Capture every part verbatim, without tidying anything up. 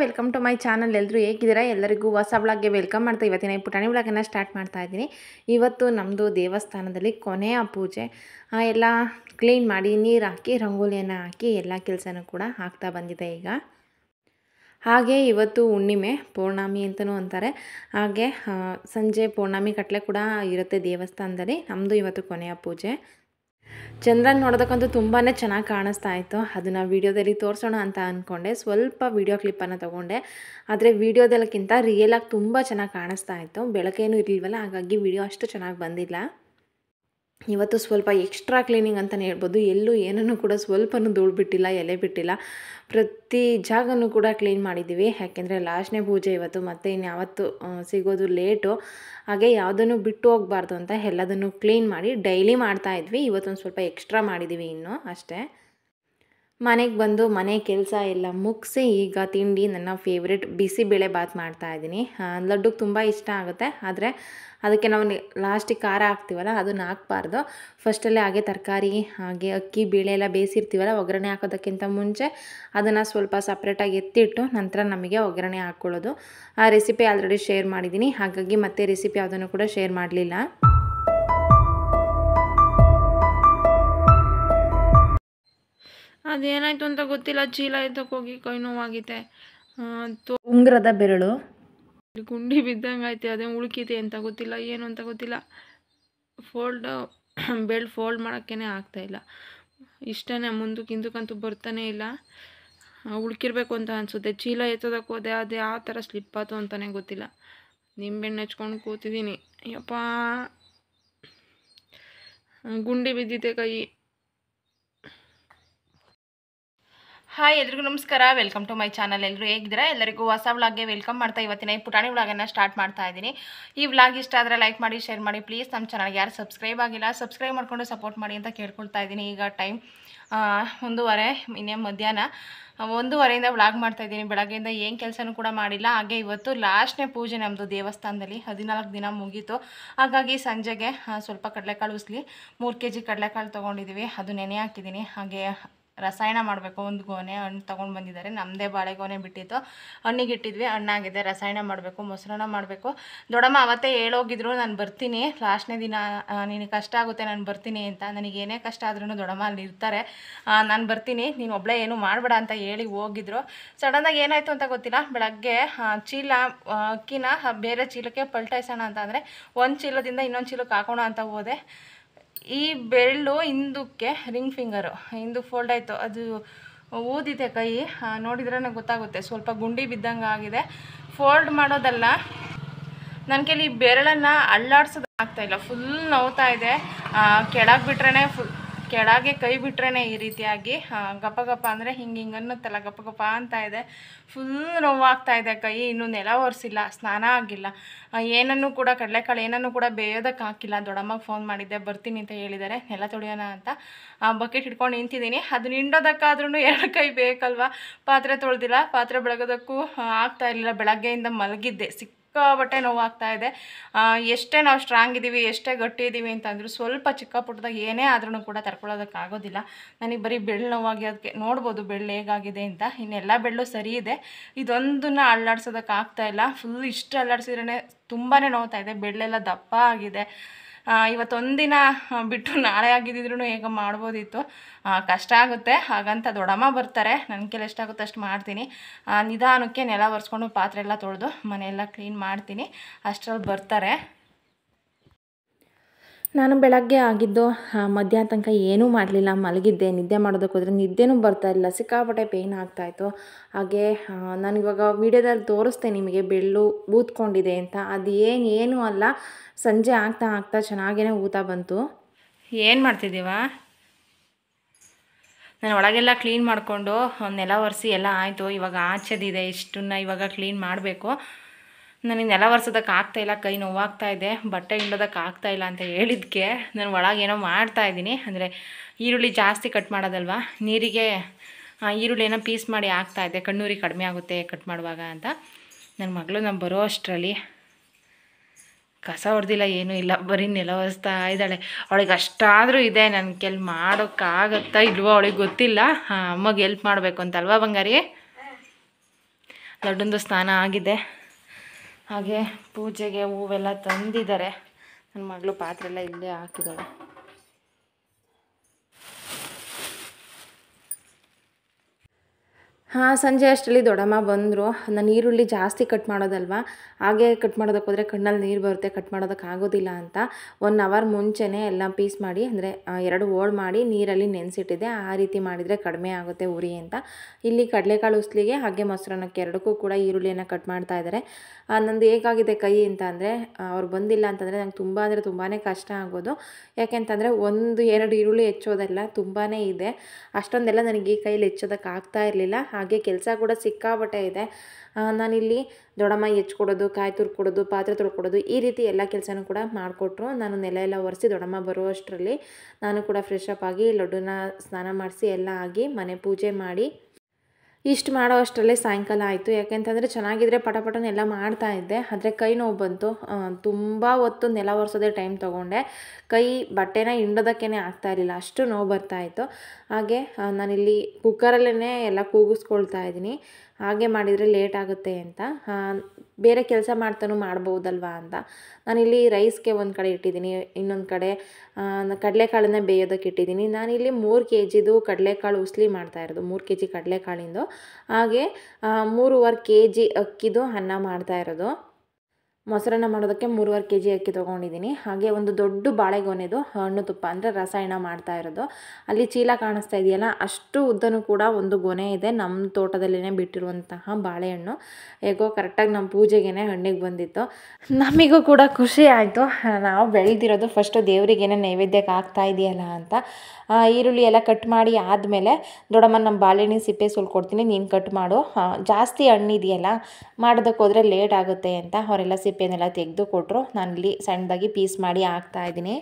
Welcome to my channel. ಎಲ್ಲರೂ ಹೇಗಿದ್ದೀರಾ? ಎಲ್ಲರಿಗೂ ಹೊಸ ಬ್ಲಾಗ್ಗೆ ವೆಲ್ಕಮ್ ಮಾಡ್ತಾ ಇವತ್ತಿನ ಈ ಪುಟಾಣಿ ಬ್ಲಾಗನ್ನು ಸ್ಟಾರ್ಟ್ ಮಾಡ್ತಾ ಇದ್ದೀನಿ. ಇವತ್ತು ನಮ್ಮದು ದೇವಸ್ಥಾನದಲ್ಲಿ ಕೊನೆಯ ಪೂಜೆ ಎಲ್ಲ ಕ್ಲೀನ್ ಮಾಡಿ ನೀರು ಹಾಕಿ ರಂಗೋಲಿಯನ್ನು ಹಾಕಿ ಎಲ್ಲ ಕೆಲಸನೂ ಕೂಡ ಆಗ್ತಾ ಬಂದಿದೆ ಈಗ. ಹಾಗೆ ಇವತ್ತು ಹುಣ್ಣಿಮೆ, ಪೌರ್ಣಮಿ ಅಂತಲೂ ಅಂತಾರೆ. ಹಾಗೆ ಸಂಜೆ ಪೌರ್ಣಮಿ ಕಟ್ಲೆ ಕೂಡ ಇರುತ್ತೆ ದೇವಸ್ಥಾನದಲ್ಲಿ. ನಮ್ಮದು ಇವತ್ತು ಕೊನೆಯ ಪೂಜೆ. ಚಂದ್ರನ ನೋಡೋದಕ್ಕಂತೂ ತುಂಬಾ ಚೆನ್ನಾಗಿ ಕಾಣಿಸ್ತಾ ಇತ್ತು. ಅದನ್ನು ವೀಡಿಯೋದಲ್ಲಿ ತೋರಿಸೋಣ ಅಂತ ಅಂದ್ಕೊಂಡೆ. ಸ್ವಲ್ಪ ವೀಡಿಯೋ ಕ್ಲಿಪ್ಪನ್ನು ತೊಗೊಂಡೆ. ಆದರೆ ವೀಡಿಯೋದಲ್ಲಕ್ಕಿಂತ ರಿಯಲಾಗಿ ತುಂಬ ಚೆನ್ನಾಗಿ ಕಾಣಿಸ್ತಾ ಇತ್ತು. ಬೆಳಕೇನೂ ಇರಲಿಲ್ವಲ್ಲ, ಹಾಗಾಗಿ ವೀಡಿಯೋ ಅಷ್ಟು ಚೆನ್ನಾಗಿ ಬಂದಿಲ್ಲ. ಇವತ್ತು ಸ್ವಲ್ಪ ಎಕ್ಸ್ಟ್ರಾ ಕ್ಲೀನಿಂಗ್ ಅಂತಲೇ ಹೇಳ್ಬೋದು. ಎಲ್ಲೂ ಏನನ್ನು ಕೂಡ ಸ್ವಲ್ಪನೂ ಧೂಳು ಬಿಟ್ಟಿಲ್ಲ, ಎಲೆ ಬಿಟ್ಟಿಲ್ಲ. ಪ್ರತಿ ಜಾಗನೂ ಕೂಡ ಕ್ಲೀನ್ ಮಾಡಿದ್ದೀವಿ. ಯಾಕೆಂದರೆ ಲಾಸ್ಟ್ನೇ ಪೂಜೆ ಇವತ್ತು, ಮತ್ತು ಇನ್ಯಾವತ್ತು ಸಿಗೋದು ಲೇಟು. ಹಾಗೆ ಯಾವುದನ್ನು ಬಿಟ್ಟು ಹೋಗಬಾರ್ದು ಅಂತ ಎಲ್ಲದನ್ನು ಕ್ಲೀನ್ ಮಾಡಿ ಡೈಲಿ ಮಾಡ್ತಾಯಿದ್ವಿ. ಇವತ್ತೊಂದು ಸ್ವಲ್ಪ ಎಕ್ಸ್ಟ್ರಾ ಮಾಡಿದ್ದೀವಿ ಇನ್ನೂ ಅಷ್ಟೇ. ಮನೆಗೆ ಬಂದು ಮನೆ ಕೆಲಸ ಎಲ್ಲ ಮುಗಿಸಿ ಈಗ ತಿಂಡಿ, ನನ್ನ ಫೇವ್ರೆಟ್ ಬಿಸಿಬೇಳೆ ಬಾತ್ ಮಾಡ್ತಾಯಿದ್ದೀನಿ. ಲಡ್ಡುಗೆ ತುಂಬ ಇಷ್ಟ ಆಗುತ್ತೆ, ಆದರೆ ಅದಕ್ಕೆ ನಾವು ಲಾಸ್ಟಿಗೆ ಖಾರ ಹಾಕ್ತೀವಲ್ಲ, ಅದನ್ನು ಹಾಕ್ಬಾರ್ದು. ಫಸ್ಟಲ್ಲೇ ಹಾಗೆ ತರಕಾರಿ ಹಾಗೆ ಅಕ್ಕಿ ಬೇಳೆ ಎಲ್ಲ ಬೇಯಿಸಿರ್ತೀವಲ್ಲ, ಒಗ್ಗರಣೆ ಹಾಕೋದಕ್ಕಿಂತ ಮುಂಚೆ ಅದನ್ನು ಸ್ವಲ್ಪ ಸಪ್ರೇಟಾಗಿ ಎತ್ತಿಟ್ಟು ನಂತರ ನಮಗೆ ಒಗ್ಗರಣೆ ಹಾಕ್ಕೊಳ್ಳೋದು. ಆ ರೆಸಿಪಿ ಆಲ್ರೆಡಿ ಶೇರ್ ಮಾಡಿದ್ದೀನಿ, ಹಾಗಾಗಿ ಮತ್ತೆ ರೆಸಿಪಿ ಯಾವುದನ್ನು ಕೂಡ ಶೇರ್ ಮಾಡಲಿಲ್ಲ. ಅದೇನಾಯ್ತು ಅಂತ ಗೊತ್ತಿಲ್ಲ, ಚೀಲ ಎತ್ತಕ್ಕೆ ಹೋಗಿ ಕೈ ನೋವಾಗಿದೆ. ಉಂಗುರದ ಬೆರಳು ಗುಂಡಿ ಬಿದ್ದಂಗೆ ಐತೆ. ಅದೇ ಉಳುಕಿದೆ ಅಂತ ಗೊತ್ತಿಲ್ಲ, ಏನು ಅಂತ ಗೊತ್ತಿಲ್ಲ. ಫೋಲ್ಡ್ ಬೆಲ್ಟ್ ಫೋಲ್ಡ್ ಮಾಡೋಕ್ಕೇ ಆಗ್ತಾಯಿಲ್ಲ. ಇಷ್ಟೇ, ಮುಂದಕ್ಕೆ ಹಿಂದಕ್ಕಂತೂ ಬರ್ತಾನೆ ಇಲ್ಲ. ಉಳ್ಕಿರ್ಬೇಕು ಅಂತ ಅನಿಸುತ್ತೆ. ಚೀಲ ಎತ್ತೋದಕ್ಕೆ ಹೋದೆ, ಅದು ಯಾವ ಥರ ಸ್ಲಿಪ್ ಆಯ್ತು ಅಂತಲೇ ಗೊತ್ತಿಲ್ಲ. ನಿಂಬೆಹಣ್ಣು ಹಚ್ಕೊಂಡು ಕೂತಿದ್ದೀನಿ. ಯಪ್ಪ, ಗುಂಡಿ ಬಿದ್ದಿದೆ ಕೈ. ಹಾಯ್, ಎಲ್ರಿಗೂ ನಮಸ್ಕಾರ. Welcome to my channel. ಎಲ್ಲರೂ ಹೇಗಿದ್ದೀರಾ? ಎಲ್ಲರಿಗೂ ಹೊಸ ವ್ಲಾಗ್ಗೆ ವೆಲ್ಕಮ್ ಮಾಡ್ತಾ ಇವತ್ತಿನ ಈ ಪುಟಾಣಿ ವ್ಲಾಗನ್ನು ಸ್ಟಾರ್ಟ್ ಮಾಡ್ತಾ ಇದ್ದೀನಿ. ಈ ವ್ಲಾಗ್ ಇಷ್ಟ ಆದರೆ ಲೈಕ್ ಮಾಡಿ, ಶೇರ್ ಮಾಡಿ ಪ್ಲೀಸ್. ನಮ್ಮ ಚಾನಲ್ಗೆ ಯಾರು ಸಬ್ಸ್ಕ್ರೈಬ್ ಆಗಿಲ್ಲ, ಸಬ್ಸ್ಕ್ರೈಬ್ ಮಾಡಿಕೊಂಡು ಸಪೋರ್ಟ್ ಮಾಡಿ ಅಂತ ಕೇಳ್ಕೊಳ್ತಾ ಇದ್ದೀನಿ. ಈಗ ಟೈಮ್ ಒಂದೂವರೆ, ಇನ್ನೇ ಮಧ್ಯಾಹ್ನ ಒಂದೂವರೆಯಿಂದ ವ್ಲಾಗ್ ಮಾಡ್ತಾಯಿದ್ದೀನಿ. ಬೆಳಗ್ಗೆಯಿಂದ ಏನು ಕೆಲಸನೂ ಕೂಡ ಮಾಡಿಲ್ಲ. ಹಾಗೆ ಇವತ್ತು ಲಾಸ್ಟ್ನೇ ಪೂಜೆ ನಮ್ಮದು ದೇವಸ್ಥಾನದಲ್ಲಿ. ಹದಿನಾಲ್ಕು ದಿನ ಮುಗೀತು. ಹಾಗಾಗಿ ಸಂಜೆಗೆ ಸ್ವಲ್ಪ ಕಡಲೆಕಾಳು ಉಸ್ಲಿ ಮೂರು ಕೆ ಜಿ ಕಡಲೆಕಾಳು ತೊಗೊಂಡಿದ್ದೀವಿ. ಅದು ನೆನೆ ಹಾಕಿದ್ದೀನಿ. ಹಾಗೆ ರಸಾಯನ ಮಾಡಬೇಕು. ಒಂದು ಗೊನೆ ಹಣ್ಣು ತೊಗೊಂಡು ಬಂದಿದ್ದಾರೆ. ನಮ್ಮದೇ ಬಾಳೆಗೊನೆ ಬಿಟ್ಟಿತ್ತು, ಹಣ್ಣಿಗೆ ಇಟ್ಟಿದ್ವಿ, ಹಣ್ಣಾಗಿದೆ. ರಸಾಯನ ಮಾಡಬೇಕು, ಮೊಸರನ್ನ ಮಾಡಬೇಕು. ದೊಡ್ಡಮ್ಮ ಅವತ್ತೇ ಹೇಳೋಗಿದ್ರು ನಾನು ಬರ್ತೀನಿ ಲಾಸ್ಟ್ನೇ ದಿನ, ನಿನಗೆ ಕಷ್ಟ ಆಗುತ್ತೆ ನಾನು ಬರ್ತೀನಿ ಅಂತ. ನನಗೇನೇ ಕಷ್ಟ ಆದ್ರೂ ದೊಡ್ಡಮ್ಮ ಅಲ್ಲಿ ಇರ್ತಾರೆ, ನಾನು ಬರ್ತೀನಿ, ನೀನು ಒಬ್ಬಳೇ ಏನು ಮಾಡಬೇಡ ಅಂತ ಹೇಳಿ ಹೋಗಿದ್ರು. ಸಡನ್ನಾಗಿ ಏನಾಯಿತು ಅಂತ ಗೊತ್ತಿಲ್ಲ. ಬೆಳಗ್ಗೆ ಚೀಲ ಅಕ್ಕಿನ ಬೇರೆ ಚೀಲಕ್ಕೆ ಪಲ್ಟಾಯಿಸೋಣ ಅಂತ ಅಂದರೆ ಒಂದು ಚೀಲದಿಂದ ಇನ್ನೊಂದು ಚೀಲಕ್ಕೆ ಹಾಕೋಣ ಅಂತ ಹೋದೆ. ಈ ಬೆರಳು ಹಿಂದಕ್ಕೆ ರಿಂಗ್ ಫಿಂಗರು ಹಿಂದಕ್ಕೆ ಫೋಲ್ಡ್ ಆಯಿತು. ಅದು ಊದಿದೆ ಕೈ, ನೋಡಿದ್ರೆ ಗೊತ್ತಾಗುತ್ತೆ. ಸ್ವಲ್ಪ ಗುಂಡಿ ಬಿದ್ದಂಗೆ ಆಗಿದೆ. ಫೋಲ್ಡ್ ಮಾಡೋದಲ್ಲ, ನನ್ನ ಕೈಲಿ ಈ ಬೆರಳನ್ನು ಅಳ್ಳಾಡ್ಸೋದು ಆಗ್ತಾಯಿಲ್ಲ. ಫುಲ್ ನೋವ್ತಾ ಇದೆ. ಕೆಳಗೆ ಬಿಟ್ರೇ ಫುಲ್ ಕೆಳಗೆ ಕೈ ಬಿಟ್ರೇ ಈ ರೀತಿಯಾಗಿ ಗಪ ಗಪ ಅಂದರೆ ಹಿಂಗೆ ಹಿಂಗೆ ಅನ್ನುತ್ತಲ್ಲ, ಗಪ ಗಪ ಅಂತ ಇದೆ. ಫುಲ್ ನೋವಾಗ್ತಾ ಇದೆ ಕೈ. ಇನ್ನೂ ನೆಲ ಒರೆಸಿಲ್ಲ, ಸ್ನಾನ ಆಗಿಲ್ಲ, ಏನನ್ನೂ ಕೂಡ ಕಡಲೆಕಾಳು ಏನನ್ನೂ ಕೂಡ ಬೇಯೋದಕ್ಕೆ ಹಾಕಿಲ್ಲ. ದೊಡ್ಡಮ್ಮಗೆ ಫೋನ್ ಮಾಡಿದ್ದೆ, ಬರ್ತೀನಿ ಅಂತ ಹೇಳಿದ್ದಾರೆ ನೆಲ ತೊಳೆಯೋಣ ಅಂತ. ಬಕೆಟ್ ಹಿಡ್ಕೊಂಡು ನಿಂತಿದ್ದೀನಿ. ಅದು ನಿಂಡೋದಕ್ಕಾದ್ರೂ ಎರಡು ಕೈ ಬೇಕಲ್ವ. ಪಾತ್ರೆ ತೊಳೆದಿಲ್ಲ, ಪಾತ್ರೆ ಬೆಳಗೋದಕ್ಕೂ ಆಗ್ತಾ ಇರಲಿಲ್ಲ. ಬೆಳಗ್ಗೆಯಿಂದ ಮಲಗಿದ್ದೆ, ಸಿಕ್ಕ ಬಟ್ಟೆ ನೋವಾಗ್ತಾ ಇದೆ. ಎಷ್ಟೇ ನಾವು ಸ್ಟ್ರಾಂಗ್ ಇದ್ದೀವಿ, ಎಷ್ಟೇ ಗಟ್ಟಿ ಇದ್ದೀವಿ ಅಂತಂದರೂ ಸ್ವಲ್ಪ ಚಿಕ್ಕ ಪುಟ್ಟದಾಗ ಏನೇ ಆದ್ರೂ ಕೂಡ ತಡ್ಕೊಳ್ಳೋದಕ್ಕಾಗೋದಿಲ್ಲ. ನನಗೆ ಬರೀ ಬೆಳ್ಳು ನೋವಾಗಿ, ಅದಕ್ಕೆ ನೋಡ್ಬೋದು ಬೆಳ್ಳು ಹೇಗಾಗಿದೆ ಅಂತ. ಇನ್ನೆಲ್ಲ ಬೆಳ್ಳು ಸರಿ ಇದೆ, ಇದೊಂದನ್ನು ಅಳ್ಳಾಡ್ಸೋದಕ್ಕೆ ಆಗ್ತಾಯಿಲ್ಲ. ಫುಲ್ ಇಷ್ಟು ಅಳ್ಳಾಡ್ಸಿದ್ರೇ ತುಂಬಾ ನೋವ್ತಾ ಇದೆ. ಬೆಳ್ಳೆಲ್ಲ ದಪ್ಪ ಆಗಿದೆ. ಇವತ್ತೊಂದಿನ ಬಿಟ್ಟು ನಾಳೆ ಆಗಿದ್ದಿದ್ರೂ ಹೇಗೆ ಮಾಡ್ಬೋದಿತ್ತು. ಕಷ್ಟ ಆಗುತ್ತೆ. ಹಾಗಂತ ದೊಡ್ಡಮ್ಮ ಬರ್ತಾರೆ, ನನ್ನ ಕೈಲಿ ಎಷ್ಟಾಗುತ್ತೆ ಅಷ್ಟು ಮಾಡ್ತೀನಿ. ನಿಧಾನಕ್ಕೆ ನೆಲ ಒರೆಸ್ಕೊಂಡು ಪಾತ್ರೆ ಎಲ್ಲ ತೊಳೆದು ಮನೆಯೆಲ್ಲ ಕ್ಲೀನ್ ಮಾಡ್ತೀನಿ. ಅಷ್ಟರಲ್ಲಿ ಬರ್ತಾರೆ. ನಾನು ಬೆಳಗ್ಗೆ ಆಗಿದ್ದು ಮಧ್ಯಾಹ್ನ ತನಕ ಏನೂ ಮಾಡಲಿಲ್ಲ, ಮಲಗಿದ್ದೆ. ನಿದ್ದೆ ಮಾಡೋದಕ್ಕೆ ಹೋದರೆ ನಿದ್ದೆನೂ ಬರ್ತಾಯಿಲ್ಲ, ಸಿಕ್ಕಾಪಟ್ಟೆ ಪೇಯ್ನ್ ಆಗ್ತಾಯಿತ್ತು. ಹಾಗೆ ನಾನು ಇವಾಗ ವೀಡಿಯೋದಲ್ಲಿ ತೋರಿಸ್ತೆ ನಿಮಗೆ ಬೆಳ್ಳು ಊದ್ಕೊಂಡಿದೆ ಅಂತ. ಅದು ಏನು ಏನೂ ಅಲ್ಲ, ಸಂಜೆ ಆಗ್ತಾ ಆಗ್ತಾ ಚೆನ್ನಾಗೇ ಊತ ಬಂತು. ಏನು ಮಾಡ್ತಿದ್ದೀವ? ನಾನು ಒಳಗೆಲ್ಲ ಕ್ಲೀನ್ ಮಾಡಿಕೊಂಡು ನೆಲ ಒರೆಸಿ ಎಲ್ಲ ಆಯಿತು. ಇವಾಗ ಆಚೆದಿದೆ, ಇಷ್ಟನ್ನು ಇವಾಗ ಕ್ಲೀನ್ ಮಾಡಬೇಕು. ನನಗೆ ನೆಲ ಒರೆಸೋದಕ್ಕೆ ಆಗ್ತಾಯಿಲ್ಲ, ಕೈ ನೋವಾಗ್ತಾಯಿದೆ, ಬಟ್ಟೆ ಹಿಂಡೋದಕ್ಕೆ ಆಗ್ತಾಯಿಲ್ಲ ಅಂತ ಹೇಳಿದ್ದಕ್ಕೆ ನಾನು ಒಳಗೇನೋ ಮಾಡ್ತಾಯಿದ್ದೀನಿ. ಅಂದರೆ ಈರುಳ್ಳಿ ಜಾಸ್ತಿ ಕಟ್ ಮಾಡೋದಲ್ವ, ನೀರಿಗೆ ಈರುಳ್ಳಿ ಏನೋ ಪೀಸ್ ಮಾಡಿ ಹಾಕ್ತಾಯಿದ್ದೆ, ಕಣ್ಣೂರಿ ಕಡಿಮೆ ಆಗುತ್ತೆ ಕಟ್ ಮಾಡುವಾಗ ಅಂತ. ನನ್ನ ಮಗಳು ನಾನು ಬರೋ ಅಷ್ಟರಲ್ಲಿ ಕಸ ಹೊಡೆದಿಲ್ಲ, ಏನೂ ಇಲ್ಲ, ಬರೀ ನೆಲ ಒರೆಸ್ತಾ ಇದ್ದಾಳೆ. ಅವಳಿಗೆ ಅಷ್ಟಾದರೂ ಇದೆ, ನನ್ನ ಕೆಲ್ ಮಾಡೋಕ್ಕಾಗತ್ತಾ ಇಲ್ವೋ ಅವಳಿಗೆ ಗೊತ್ತಿಲ್ಲ. ಅಮ್ಮಗೆ ಎಲ್ಪ್ ಮಾಡಬೇಕು ಅಂತಲ್ವಾ ಬಂಗಾರಿ? ಲಡ್ಡುಂದು ಸ್ನಾನ ಆಗಿದೆ. ಹಾಗೆ ಪೂಜೆಗೆ ಹೂವೆಲ್ಲ ತಂದಿದ್ದಾರೆ. ನನ್ನ ಮಗಳು ಪಾತ್ರೆ ಎಲ್ಲ ಇಲ್ಲೇ ಹಾಕಿದ್ದಾಳೆ. ಹಾಂ, ಸಂಜೆ ಅಷ್ಟರಲ್ಲಿ ದೊಡ್ಡಮ್ಮ ಬಂದರು. ನಾನು ಈರುಳ್ಳಿ ಜಾಸ್ತಿ ಕಟ್ ಮಾಡೋದಲ್ವ, ಹಾಗೆ ಕಟ್ ಮಾಡೋದಕ್ಕೆ ಹೋದರೆ ಕಣ್ಣಲ್ಲಿ ನೀರು ಬರುತ್ತೆ, ಕಟ್ ಮಾಡೋದಕ್ಕೆ ಆಗೋದಿಲ್ಲ ಅಂತ ಒನ್ ಅವರ್ ಮುಂಚೆನೇ ಎಲ್ಲ ಪೀಸ್ ಮಾಡಿ, ಅಂದರೆ ಎರಡು ಹೋಳು ಮಾಡಿ ನೀರಲ್ಲಿ ನೆನೆಸಿಟ್ಟಿದ್ದೆ. ಆ ರೀತಿ ಮಾಡಿದರೆ ಕಡಿಮೆ ಆಗುತ್ತೆ ಉರಿ ಅಂತ. ಇಲ್ಲಿ ಕಡಲೆಕಾಳು ಉಸ್ಲಿಗೆ ಹಾಗೆ ಮೊಸರನ್ನಕ್ಕೆ ಎರಡಕ್ಕೂ ಕೂಡ ಈರುಳ್ಳಿಯನ್ನು ಕಟ್ ಮಾಡ್ತಾ ಇದ್ದಾರೆ. ನಂದು ಹೇಗಾಗಿದೆ ಕೈ ಅಂತ ಅಂದರೆ, ಅವ್ರು ಬಂದಿಲ್ಲ ಅಂತಂದರೆ ನಂಗೆ ತುಂಬ ಅಂದರೆ ತುಂಬಾ ಕಷ್ಟ ಆಗೋದು. ಯಾಕೆಂತಂದರೆ ಒಂದು ಎರಡು ಈರುಳ್ಳಿ ಹೆಚ್ಚೋದಲ್ಲ, ತುಂಬಾ ಇದೆ. ಅಷ್ಟೊಂದೆಲ್ಲ ನನಗೆ ಈ ಕೈಲಿ ಹೆಚ್ಚೋದಕ್ಕೆ ಆಗ್ತಾ ಇರಲಿಲ್ಲ. ಹಾಗೆ ಕೆಲಸ ಕೂಡ ಸಿಕ್ಕಾಪಟ್ಟೆ ಇದೆ. ನಾನಿಲ್ಲಿ ದೊಡ್ಡಮ್ಮ ಹೆಚ್ಕೊಡೋದು, ಕಾಯಿ ತುರ್ಕೊಡೋದು, ಪಾತ್ರೆ ತೊಳ್ಕೊಡೋದು, ಈ ರೀತಿ ಎಲ್ಲ ಕೆಲಸನೂ ಕೂಡ ಮಾಡಿಕೊಟ್ರು. ನಾನು ನೆಲ ಎಲ್ಲ ಒರೆಸಿ ದೊಡ್ಡಮ್ಮ ಬರುವಷ್ಟರಲ್ಲಿ ನಾನು ಕೂಡ ಫ್ರೆಶ್ ಅಪ್ ಆಗಿ ಲಡ್ಡುನ ಸ್ನಾನ ಮಾಡಿಸಿ ಎಲ್ಲ ಆಗಿ ಮನೆ ಪೂಜೆ ಮಾಡಿ ಇಷ್ಟು ಮಾಡೋ ಅಷ್ಟರಲ್ಲೇ ಸಾಯಂಕಾಲ ಆಯಿತು. ಯಾಕೆಂತಂದರೆ ಚೆನ್ನಾಗಿದ್ರೆ ಪಟಪಟನೆಲ್ಲ ಮಾಡ್ತಾಯಿದ್ದೆ. ಆದರೆ ಕೈ ನೋವು ಬಂತು. ತುಂಬ ಹೊತ್ತು ನೆಲ ಒರೆಸೋದೇ ಟೈಮ್ ತೊಗೊಂಡೆ. ಕೈ ಬಟ್ಟೆನ ಹಿಂಡೋದಕ್ಕೇ ಆಗ್ತಾಯಿರಲಿಲ್ಲ, ಅಷ್ಟು ನೋವು ಬರ್ತಾಯಿತ್ತು. ಹಾಗೆ ನಾನಿಲ್ಲಿ ಕುಕ್ಕರಲ್ಲೇ ಎಲ್ಲ ಕೂಗಿಸ್ಕೊಳ್ತಾ ಇದ್ದೀನಿ. ಹಾಗೆ ಮಾಡಿದರೆ ಲೇಟ್ ಆಗುತ್ತೆ ಅಂತ, ಬೇರೆ ಕೆಲಸ ಮಾಡ್ತಾನೂ ಮಾಡ್ಬೋದಲ್ವ ಅಂತ ನಾನಿಲ್ಲಿ ರೈಸ್ಗೆ ಒಂದು ಕಡೆ ಇಟ್ಟಿದ್ದೀನಿ, ಇನ್ನೊಂದು ಕಡೆ ಕಡಲೆಕಾಳನ್ನ ಬೇಯೋದಕ್ಕೆ ಇಟ್ಟಿದ್ದೀನಿ. ನಾನಿಲ್ಲಿ ಮೂರು ಕೆ ಜಿದು ಕಡಲೆಕಾಳು ಉಸ್ಲಿ ಮಾಡ್ತಾ ಇರೋದು, ಮೂರು ಕೆ ಜಿ ಕಡಲೆಕಾಳಿಂದು. ಹಾಗೆ ಮೂರುವರೆ ಕೆ ಜಿ ಅಕ್ಕಿದು ಅನ್ನ ಮಾಡ್ತಾ ಇರೋದು. ಮೊಸರನ್ನ ಮಾಡೋದಕ್ಕೆ ಮೂರುವರೆ ಕೆ ಜಿ ಅಕ್ಕಿ ತೊಗೊಂಡಿದ್ದೀನಿ. ಹಾಗೆ ಒಂದು ದೊಡ್ಡ ಬಾಳೆಗೊನೆದು ಹಣ್ಣು ತುಪ್ಪ, ಅಂದರೆ ರಸಾಯನ ಮಾಡ್ತಾ ಇರೋದು. ಅಲ್ಲಿ ಚೀಲ ಕಾಣಿಸ್ತಾ ಇದೆಯಲ್ಲ, ಅಷ್ಟು ಉದ್ದನೂ ಕೂಡ ಒಂದು ಗೊನೆ ಇದೆ. ನಮ್ಮ ತೋಟದಲ್ಲೇ ಬಿಟ್ಟಿರುವಂತಹ ಬಾಳೆಹಣ್ಣು. ಹೇಗೋ ಕರೆಕ್ಟಾಗಿ ನಮ್ಮ ಪೂಜೆಗೇ ಹಣ್ಣಿಗೆ ಬಂದಿತ್ತು. ನಮಗೂ ಕೂಡ ಖುಷಿ ಆಯಿತು. ನಾವು ಬೆಳೆದಿರೋದು ಫಸ್ಟು ದೇವರಿಗೇನೆ ನೈವೇದ್ಯಕ್ಕೆ ಆಗ್ತಾ ಇದೆಯಲ್ಲ ಅಂತ. ಈರುಳ್ಳಿ ಎಲ್ಲ ಕಟ್ ಮಾಡಿ ಆದಮೇಲೆ ದೊಡ್ಡಮ್ಮ ನಮ್ಮ ಬಾಳೆಹಣ್ಣಿನ ಸಿಪ್ಪೆ ಸುಲ್ಕೊಡ್ತೀನಿ, ನೀನು ಕಟ್ ಮಾಡು, ಜಾಸ್ತಿ ಹಣ್ಣಿದೆಯಲ್ಲ ಮಾಡೋದಕ್ಕೆ ಹೋದರೆ ಲೇಟ್ ಆಗುತ್ತೆ ಅಂತ ಅವರೆಲ್ಲ ಸಿಪ್ಪೆನೆಲ್ಲ ತೆಗೆದು ಕೊಟ್ಟರು. ನಾನಿಲ್ಲಿ ಸಣ್ಣದಾಗಿ ಪೀಸ್ ಮಾಡಿ ಹಾಕ್ತಾಯಿದ್ದೀನಿ.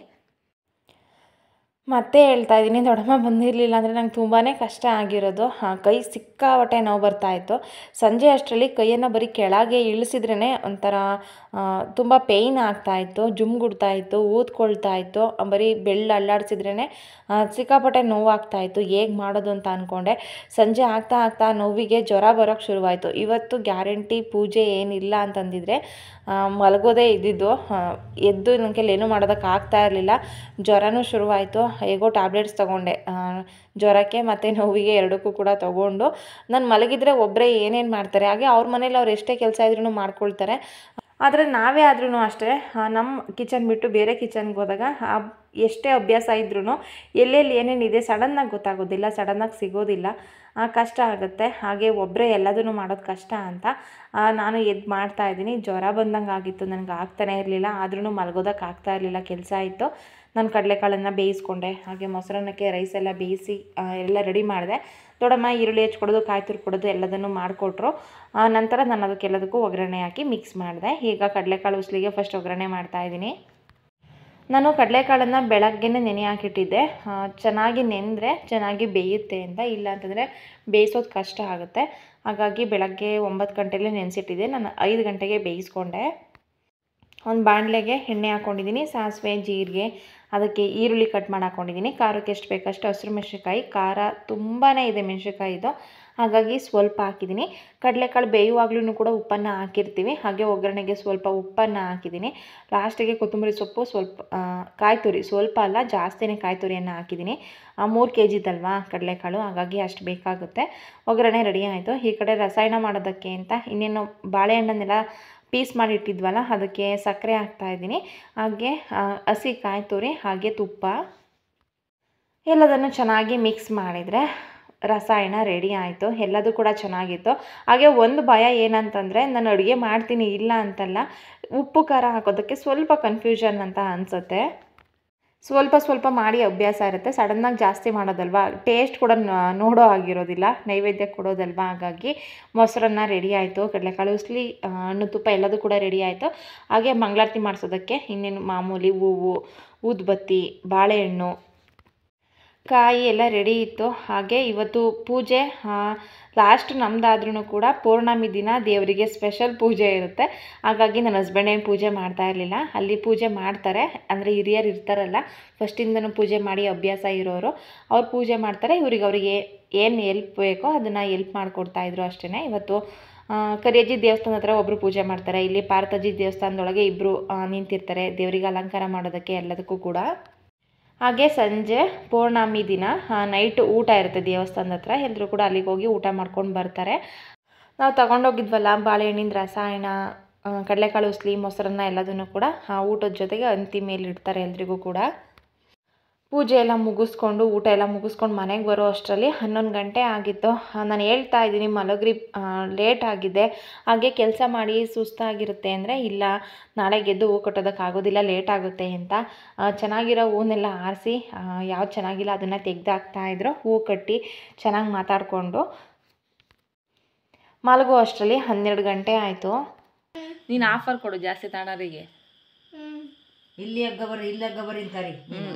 ಮತ್ತೆ ಹೇಳ್ತಾ ಇದ್ದೀನಿ, ದೊಡ್ಡಮ್ಮ ಬಂದಿರಲಿಲ್ಲ ಅಂದರೆ ನಂಗೆ ತುಂಬಾ ಕಷ್ಟ ಆಗಿರೋದು. ಕೈ ಸಿಕ್ಕಾಪಟ್ಟೆ ನೋವು ಬರ್ತಾಯಿತ್ತು. ಸಂಜೆ ಅಷ್ಟರಲ್ಲಿ ಕೈಯನ್ನು ಬರೀ ಕೆಳಗೆ ಇಳಿಸಿದ್ರೇ ಒಂಥರ ತುಂಬ ಪೇಯ್ನ್ ಆಗ್ತಾಯಿತ್ತು, ಜುಮ್ಗುಡ್ತಾಯಿತ್ತು, ಊದ್ಕೊಳ್ತಾ ಇತ್ತು. ಬರೀ ಬೆಳ್ಳು ಅಲ್ಲಾಡಿಸಿದ್ರೇ ಸಿಕ್ಕಾಪಟ್ಟೆ ನೋವಾಗ್ತಾಯಿತ್ತು. ಹೇಗೆ ಮಾಡೋದು ಅಂತ ಅಂದ್ಕೊಂಡೆ. ಸಂಜೆ ಆಗ್ತಾ ಆಗ್ತಾ ನೋವಿಗೆ ಜ್ವರ ಬರೋಕ್ಕೆ ಶುರುವಾಯಿತು. ಇವತ್ತು ಗ್ಯಾರಂಟಿ ಪೂಜೆ ಏನಿಲ್ಲ ಅಂತಂದಿದ್ರೆ ಮಲಗೋದೇ ಇದ್ದಿದ್ದು. ಎದ್ದು ನನ್ನ ಕೈಲಿ ಏನೂ ಮಾಡೋದಕ್ಕೆ ಆಗ್ತಾ ಇರಲಿಲ್ಲ. ಜ್ವರನೂ ಶುರುವಾಯಿತು. ಹೇಗೋ ಟ್ಯಾಬ್ಲೆಟ್ಸ್ ತೊಗೊಂಡೆ, ಜ್ವರಕ್ಕೆ ಮತ್ತು ನೋವಿಗೆ ಎರಡಕ್ಕೂ ಕೂಡ ತೊಗೊಂಡು. ನಾನು ಮಲಗಿದ್ರೆ ಒಬ್ಬರೇ ಏನೇನು ಮಾಡ್ತಾರೆ, ಹಾಗೆ ಅವ್ರ ಮನೇಲಿ ಅವ್ರು ಎಷ್ಟೇ ಕೆಲಸ ಇದ್ರೂ ಮಾಡ್ಕೊಳ್ತಾರೆ. ಆದರೆ ನಾವೇ ಆದ್ರೂ ಅಷ್ಟೇ, ನಮ್ಮ ಕಿಚನ್ ಬಿಟ್ಟು ಬೇರೆ ಕಿಚನ್ಗೆ ಹೋದಾಗ ಎಷ್ಟೇ ಅಭ್ಯಾಸ ಇದ್ರೂ ಎಲ್ಲೆಲ್ಲಿ ಏನೇನಿದೆ ಸಡನ್ನಾಗಿ ಗೊತ್ತಾಗೋದಿಲ್ಲ, ಸಡನ್ನಾಗಿ ಸಿಗೋದಿಲ್ಲ, ಕಷ್ಟ ಆಗುತ್ತೆ. ಹಾಗೆ ಒಬ್ಬರೇ ಎಲ್ಲದನ್ನು ಮಾಡೋದು ಕಷ್ಟ ಅಂತ ನಾನು ಎದ್ದು ಮಾಡ್ತಾಯಿದ್ದೀನಿ. ಜ್ವರ ಬಂದಂಗೆ ಆಗಿತ್ತು, ನನಗೆ ಆಗ್ತಾನೇ ಇರಲಿಲ್ಲ. ಆದ್ರೂ ಮಲಗೋದಕ್ಕೆ ಆಗ್ತಾ ಇರಲಿಲ್ಲ, ಕೆಲಸ ಇತ್ತು. ನಾನು ಕಡಲೆಕಾಳನ್ನು ಬೇಯಿಸ್ಕೊಂಡೆ. ಹಾಗೆ ಮೊಸರನ್ನಕ್ಕೆ ರೈಸ್ ಎಲ್ಲ ಬೇಯಿಸಿ ಎಲ್ಲ ರೆಡಿ ಮಾಡಿದೆ. ದೊಡ್ಡಮ್ಮ ಈರುಳ್ಳಿ ಹೆಚ್ಕೊಡೋದು, ಕಾಯಿ ತುರ್ಕೊಡೋದು ಎಲ್ಲದನ್ನು ಮಾಡಿಕೊಟ್ರು. ನಂತರ ನಾನು ಅದಕ್ಕೆಲ್ಲದಕ್ಕೂ ಒಗ್ಗರಣೆ ಹಾಕಿ ಮಿಕ್ಸ್ ಮಾಡಿದೆ. ಈಗ ಕಡಲೆಕಾಳು ಉಸ್ಲಿಗೆ ಫಸ್ಟ್ ಒಗ್ಗರಣೆ ಮಾಡ್ತಾಯಿದ್ದೀನಿ. ನಾನು ಕಡಲೆಕಾಳನ್ನು ಬೆಳಗ್ಗೆನೇ ನೆನೆ ಹಾಕಿಟ್ಟಿದ್ದೆ, ಚೆನ್ನಾಗಿ ನೆಂದರೆ ಚೆನ್ನಾಗಿ ಬೇಯುತ್ತೆ ಅಂತ. ಇಲ್ಲ ಅಂತಂದರೆ ಬೇಯಿಸೋದು ಕಷ್ಟ ಆಗುತ್ತೆ. ಹಾಗಾಗಿ ಬೆಳಗ್ಗೆ ಒಂಬತ್ತು ಗಂಟೆಲೇ ನೆನೆಸಿಟ್ಟಿದ್ದೆ. ನಾನು ಐದು ಗಂಟೆಗೆ ಬೇಯಿಸ್ಕೊಂಡೆ. ಒಂದು ಬಾಣಲೆಗೆ ಎಣ್ಣೆ ಹಾಕ್ಕೊಂಡಿದ್ದೀನಿ, ಸಾಸಿವೆ, ಜೀರಿಗೆ, ಅದಕ್ಕೆ ಈರುಳ್ಳಿ ಕಟ್ ಮಾಡಿ ಹಾಕ್ಕೊಂಡಿದ್ದೀನಿ. ಖಾರಕ್ಕೆ ಎಷ್ಟು ಬೇಕಷ್ಟು ಹಸಿರು ಮೆಣಸಿನ್ಕಾಯಿ, ಖಾರ ತುಂಬಾ ಇದೆ ಮೆಣಸಿನ್ಕಾಯಿದು, ಹಾಗಾಗಿ ಸ್ವಲ್ಪ ಹಾಕಿದ್ದೀನಿ. ಕಡಲೆಕಾಳು ಬೇಯುವಾಗ್ಲೂ ಕೂಡ ಉಪ್ಪನ್ನು ಹಾಕಿರ್ತೀವಿ. ಹಾಗೆ ಒಗ್ಗರಣೆಗೆ ಸ್ವಲ್ಪ ಉಪ್ಪನ್ನು ಹಾಕಿದ್ದೀನಿ. ಲಾಸ್ಟಿಗೆ ಕೊತ್ತಂಬರಿ ಸೊಪ್ಪು, ಸ್ವಲ್ಪ ಕಾಯಿ ತುರಿ, ಸ್ವಲ್ಪ ಅಲ್ಲ ಜಾಸ್ತಿನೇ ಕಾಯಿ ತುರಿಯನ್ನು ಹಾಕಿದ್ದೀನಿ. ಮೂರು ಕೆ ಜಿದಲ್ವಾ ಕಡಲೆಕಾಳು, ಹಾಗಾಗಿ ಅಷ್ಟು ಬೇಕಾಗುತ್ತೆ. ಒಗ್ಗರಣೆ ರೆಡಿ ಆಯಿತು. ಈ ಕಡೆ ರಸಾಯನ ಮಾಡೋದಕ್ಕೆ ಅಂತ ಇನ್ನೇನು ಬಾಳೆಹಣ್ಣನ್ನೆಲ್ಲ ಪೀಸ್ ಮಾಡಿ ಇಟ್ಟಿದ್ವಲ್ಲ, ಅದಕ್ಕೆ ಸಕ್ಕರೆ ಹಾಕ್ತಾಯಿದ್ದೀನಿ. ಹಾಗೆ ಹಸಿ ಕಾಯಿ ತುರಿ, ಹಾಗೆ ತುಪ್ಪ ಎಲ್ಲದನ್ನು ಚೆನ್ನಾಗಿ ಮಿಕ್ಸ್ ಮಾಡಿದರೆ ರಸಾಯನ ರೆಡಿ ಆಯಿತು. ಎಲ್ಲದೂ ಕೂಡ ಚೆನ್ನಾಗಿತ್ತು. ಹಾಗೆ ಒಂದು ಭಯ ಏನಂತಂದರೆ, ನಾನು ಅಡುಗೆ ಮಾಡ್ತೀನಿ ಇಲ್ಲ ಅಂತಲ್ಲ, ಉಪ್ಪು ಖಾರ ಹಾಕೋದಕ್ಕೆ ಸ್ವಲ್ಪ ಕನ್ಫ್ಯೂಷನ್ ಅಂತ ಅನಿಸುತ್ತೆ. ಸ್ವಲ್ಪ ಸ್ವಲ್ಪ ಮಾಡಿ ಅಭ್ಯಾಸ ಇರುತ್ತೆ, ಸಡನ್ನಾಗಿ ಜಾಸ್ತಿ ಮಾಡೋದಲ್ವ, ಟೇಸ್ಟ್ ಕೂಡ ನೋಡೋ ಆಗಿರೋದಿಲ್ಲ, ನೈವೇದ್ಯ ಕೊಡೋದಲ್ವ. ಹಾಗಾಗಿ ಮೊಸರನ್ನ ರೆಡಿ ಆಯಿತು, ಕಡಲೆಕಾಳು ಉಸ್ಲಿ, ಹಣ್ಣು ತುಪ್ಪ ಎಲ್ಲದೂ ಕೂಡ ರೆಡಿ ಆಯಿತು. ಹಾಗೆ ಮಂಗಳಾರತಿ ಮಾಡಿಸೋದಕ್ಕೆ ಇನ್ನೇನು ಮಾಮೂಲಿ ಹೂವು, ಊದುಬತ್ತಿ, ಬಾಳೆಹಣ್ಣು, ಕಾಯಿ ಎಲ್ಲ ರೆಡಿ ಇತ್ತು. ಹಾಗೆ ಇವತ್ತು ಪೂಜೆ ಲಾಸ್ಟ್ ನಮ್ಮದಾದ್ರೂ ಕೂಡ ಪೌರ್ಣಮಿ ದಿನ ದೇವರಿಗೆ ಸ್ಪೆಷಲ್ ಪೂಜೆ ಇರುತ್ತೆ. ಹಾಗಾಗಿ ನನ್ನ ಹಸ್ಬೆಂಡ್ ಏನು ಪೂಜೆ ಮಾಡ್ತಾ ಇರಲಿಲ್ಲ. ಅಲ್ಲಿ ಪೂಜೆ ಮಾಡ್ತಾರೆ, ಅಂದರೆ ಹಿರಿಯರು ಇರ್ತಾರಲ್ಲ, ಫಸ್ಟಿಂದನೂ ಪೂಜೆ ಮಾಡಿ ಅಭ್ಯಾಸ ಇರೋರು, ಅವ್ರು ಪೂಜೆ ಮಾಡ್ತಾರೆ. ಇವ್ರಿಗೆ ಅವರಿಗೆ ಏನು ಎಲ್ಪ್ ಬೇಕೋ ಅದನ್ನು ಎಲ್ಪ್ ಮಾಡಿಕೊಡ್ತಾಯಿದ್ರು ಅಷ್ಟೇ. ಇವತ್ತು ಕರಿಯಜ್ಜಿ ದೇವಸ್ಥಾನ ಹತ್ರ ಒಬ್ಬರು ಪೂಜೆ ಮಾಡ್ತಾರೆ, ಇಲ್ಲಿ ಪಾರ್ಥಜ್ಜಿ ದೇವಸ್ಥಾನದೊಳಗೆ ಇಬ್ಬರು ನಿಂತಿರ್ತಾರೆ ದೇವರಿಗೆ ಅಲಂಕಾರ ಮಾಡೋದಕ್ಕೆ ಎಲ್ಲದಕ್ಕೂ ಕೂಡ. ಹಾಗೆ ಸಂಜೆ ಪೌರ್ಣಮಿ ದಿನ ನೈಟ್ ಊಟ ಇರುತ್ತೆ ದೇವಸ್ಥಾನದ ಹತ್ರ, ಎಲ್ಲರೂ ಕೂಡ ಅಲ್ಲಿಗೆ ಹೋಗಿ ಊಟ ಮಾಡ್ಕೊಂಡು ಬರ್ತಾರೆ. ನಾವು ತಗೊಂಡೋಗಿದ್ವಲ್ಲ ಬಾಳೆಹಣ್ಣಿನ ರಸಾಯನ, ಕಡಲೆಕಾಳು ಉಸ್ಲಿ, ಮೊಸರನ್ನ ಎಲ್ಲದನ್ನು ಕೂಡ ಊಟದ ಜೊತೆಗೆ ಹಂತಿ ಮೇಲೆ ಇಡ್ತಾರೆ ಎಲ್ರಿಗೂ ಕೂಡ. ಪೂಜೆ ಎಲ್ಲ ಮುಗಿಸ್ಕೊಂಡು ಊಟ ಎಲ್ಲ ಮುಗಿಸ್ಕೊಂಡು ಮನೆಗೆ ಬರೋ ಅಷ್ಟರಲ್ಲಿ ಹನ್ನೊಂದು ಗಂಟೆ ಆಗಿತ್ತು. ನಾನು ಹೇಳ್ತಾ ಇದ್ದೀನಿ ಮಲಗ್ರಿ ಲೇಟ್ ಆಗಿದೆ, ಹಾಗೆ ಕೆಲಸ ಮಾಡಿ ಸುಸ್ತಾಗಿರುತ್ತೆ ಅಂದರೆ ಇಲ್ಲ ನಾಳೆ ಗೆದ್ದು ಹೂ ಕಟ್ಟೋದಕ್ಕಾಗೋದಿಲ್ಲ ಲೇಟ್ ಆಗುತ್ತೆ ಅಂತ ಚೆನ್ನಾಗಿರೋ ಹೂನೆಲ್ಲ ಆರಿಸಿ ಯಾವ್ದು ಚೆನ್ನಾಗಿಲ್ಲ ಅದನ್ನು ತೆಗೆದಾಕ್ತಾಯಿದ್ರು. ಹೂ ಕಟ್ಟಿ ಚೆನ್ನಾಗಿ ಮಾತಾಡಿಕೊಂಡು ಮಲಗೋ ಅಷ್ಟರಲ್ಲಿ ಹನ್ನೆರಡು ಗಂಟೆ ಆಯಿತು. ನೀನು ಆಫರ್ ಕೊಡು ಜಾಸ್ತಿ ತಗೊಳ್ಳೋರಿಗೆ. ಇಲ್ಲಿ ಅಗ್ಗಬರ ಇಲ್ಲಿ ಅಗ್ಗಬರ ಅಂತಾರೆ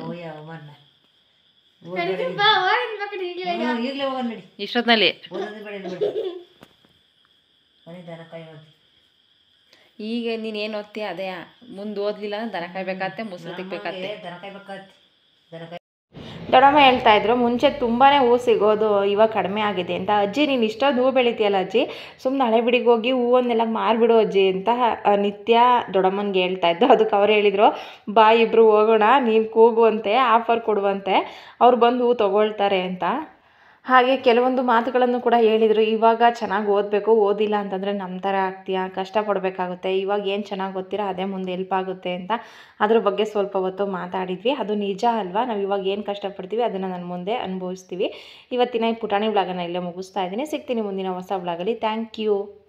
ಈಗಲೇ ಹೋಗೋಣ ನಡಿ. ಇಷ್ಟೊತ್ತಿನಲ್ಲಿ ಓದೋದು ಬೇಡ ಏನು ಬೇಡ ಮನೆ ದನ ಕಾಯೋದು. ಈಗ ನೀನು ಏನು ಓದ್ತೀಯ ಅದೇ, ಮುಂದೆ ಓದಲಿಲ್ಲ ದನ ಕಾಯ್ಬೇಕಾಗತ್ತೆ, ಮೊಸರು ತಿಕ್ಬೇಕಾಗತ್ತೆ. ದನ ಕಾಯ್ಬೇಕಾಗತ್ತೆ. ದನ ಕಾಯ್ ದೊಡ್ಡಮ್ಮ ಹೇಳ್ತಾ ಇದ್ರು ಮುಂಚೆ ತುಂಬಾ ಹೂ ಸಿಗೋದು ಇವಾಗ ಕಡಿಮೆ ಆಗಿದೆ ಅಂತ. ಅಜ್ಜಿ ನೀನು ಇಷ್ಟೊಂದು ಹೂ ಬೆಳಿತೀಯಲ್ಲ ಅಜ್ಜಿ, ಸುಮ್ಮನೆ ಹಳೆ ಬಿಡಿಗೆ ಹೋಗಿ ಹೂವನ್ನೆಲ್ಲ ಮಾರಿಬಿಡು ಅಜ್ಜಿ ಅಂತ ನಿತ್ಯ ದೊಡ್ಡಮ್ಮನಿಗೆ ಹೇಳ್ತಾ ಇದ್ದು. ಅದಕ್ಕೆ ಅವ್ರು ಹೇಳಿದರು ಬಾ ಇಬ್ಬರು ಹೋಗೋಣ, ನೀನು ಕೂಗುವಂತೆ ಆಫರ್ ಕೊಡುವಂತೆ, ಅವ್ರು ಬಂದು ಹೂ ತೊಗೊಳ್ತಾರೆ ಅಂತ. ಹಾಗೆ ಕೆಲವೊಂದು ಮಾತುಗಳನ್ನು ಕೂಡ ಹೇಳಿದರು. ಇವಾಗ ಚೆನ್ನಾಗಿ ಓದಬೇಕು, ಓದಿಲ್ಲ ಅಂತಂದರೆ ನಮ್ಮ ಥರ ಆಗ್ತೀಯಾ, ಕಷ್ಟಪಡಬೇಕಾಗುತ್ತೆ, ಇವಾಗ ಏನು ಚೆನ್ನಾಗಿ ಓದ್ತೀರಾ ಅದೇ ಮುಂದೆ ಹೆಲ್ಪ್ ಆಗುತ್ತೆ ಅಂತ ಅದ್ರ ಬಗ್ಗೆ ಸ್ವಲ್ಪ ಹೊತ್ತು ಮಾತಾಡಿದ್ವಿ. ಅದು ನಿಜ ಅಲ್ವಾ, ನಾವು ಇವಾಗ ಏನು ಕಷ್ಟಪಡ್ತೀವಿ ಅದನ್ನು ನಾನು ಮುಂದೆ ಅನುಭವಿಸ್ತೀವಿ. ಇವತ್ತಿನ ಈ ಪುಟಾಣಿ ವ್ಲಾಗನ್ನು ಇಲ್ಲೇ ಮುಗಿಸ್ತಾ ಇದ್ದೀನಿ. ಸಿಗ್ತೀನಿ ಮುಂದಿನ ಹೊಸ ವ್ಲಾಗಲ್ಲಿ. Thank you.